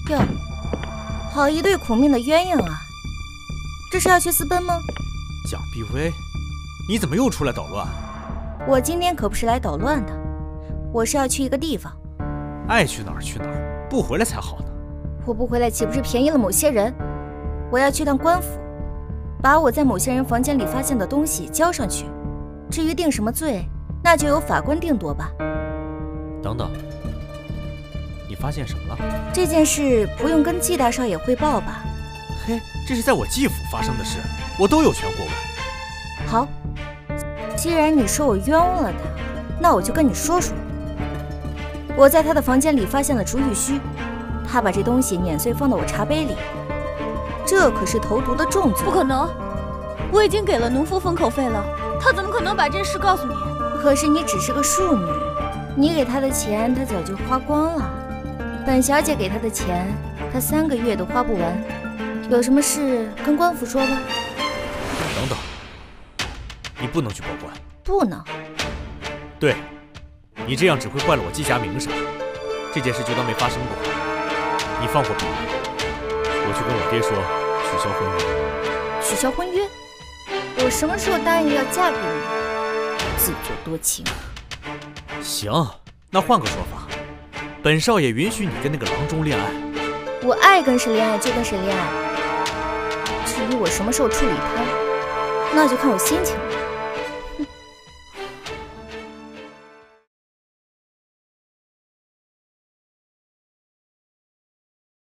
哟，好一对苦命的鸳鸯啊！这是要去私奔吗？ 蒋碧薇，你怎么又出来捣乱？ 我今天可不是来捣乱的，我是要去一个地方。 爱去哪儿去哪儿，不回来才好呢。 我不回来岂不是便宜了某些人？我要去趟官府，把我在某些人房间里发现的东西交上去。至于定什么罪，那就由法官定夺吧。 等等，你发现什么了？ 这件事不用跟季大少爷汇报吧？ 嘿，这是在我继府发生的事，我都有权过问。 好，既然你说我冤枉了他，那我就跟你说说。我在他的房间里发现了竹玉须，他把这东西碾碎放到我茶杯里，这可是投毒的重罪。 不可能，我已经给了农夫封口费了，他怎么可能把这事告诉你？ 可是你只是个庶女，你给他的钱他早就花光了，本小姐给他的钱他3个月都花不完。有什么事跟官府说吧。 等等，你不能去报官。 不能？ 对，你这样只会坏了我季家名声。这件事就当没发生过，你放过笔名，我去跟我爹说取消婚约。 取消婚约？我什么时候答应要嫁给你？自作多情。 行，那换个说法，本少爷允许你跟那个郎中恋爱。 我爱跟谁恋爱就跟谁恋爱。至于我什么时候处理他，那就看我心情了。